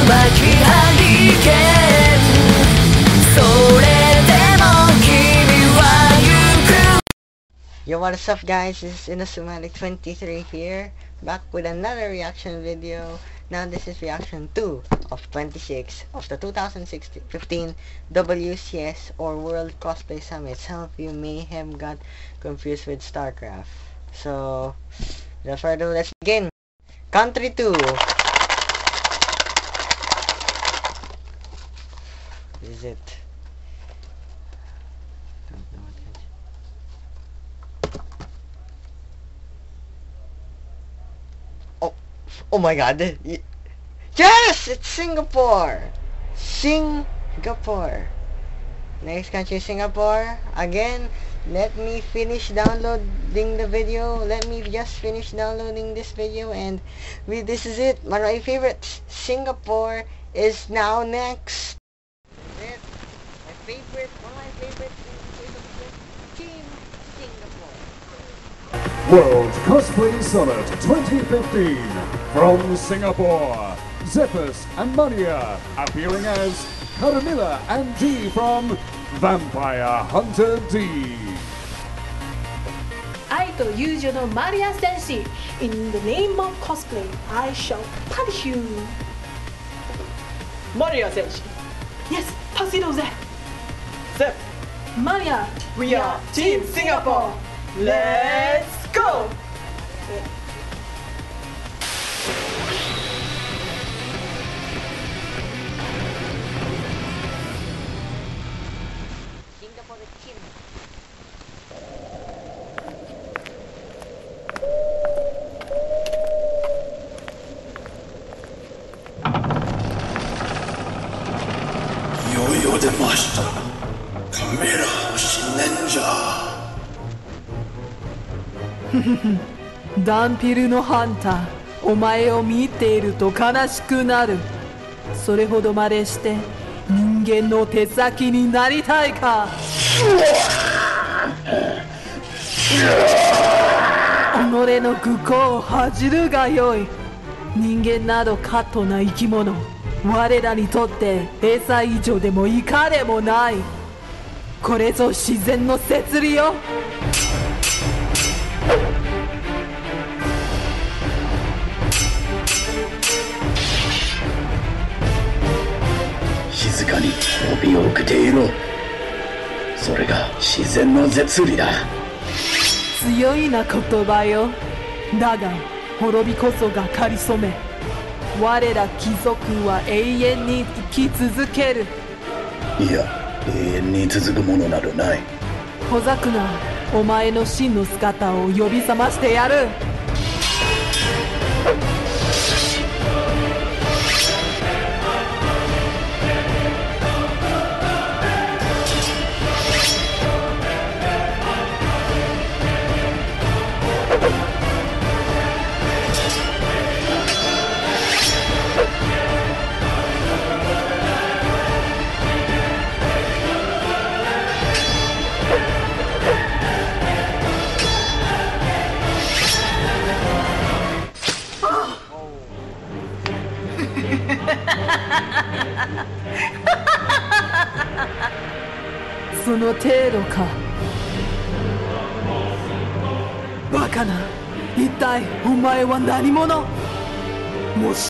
巻きハリケーンそれでも君は行く Yo, what is up guys, this is Inasumatic23 here, back with another reaction video. Now this is reaction 2 of 26 of the 2015 WCS or World Cosplay Summit. Some of you may have got confused with StarCraft. So, without further ado, let's begin. Country 2. This is it. Don't know what country. Oh my god. Yes! It's Singapore! Singapore. Next country, Singapore. Again, let me finish downloading the video. Let me just finish downloading this video and this is it. One of my favorites. Singapore is now next. That's it. One of my favorites Team Singapore. World Cosplay Summit 2015 from Singapore. Zephyrus and Mania appearing as Carmilla and G from Vampire Hunter D. 愛と友情のマリア戦士 In the name of cosplay, I shall punish you. マリア戦士 Yes, 助けろぜゼマリア We are Team Singapore. Let's go! Singapore team. Yo demashita. Camera 新年じゃ。 ダンピルのハンター、お前を見ていると悲しくなる。それほどまでして人間の手先になりたいか。己の愚行を恥じるがよい。人間など過当な生き物、我らにとって餌以上でも以下でもない。これぞ自然の摂理よ。 静かに帯を受けていろ。それが自然の摂理だ。 強いな言葉よ。だが滅びこそがかりそめ。我ら貴族は永遠に生き続ける。 いや、永遠に続くものなどない。 ほざくな。お前の真の姿を呼び覚ましてやる。その程度か。バカな。一体お前は何者？もし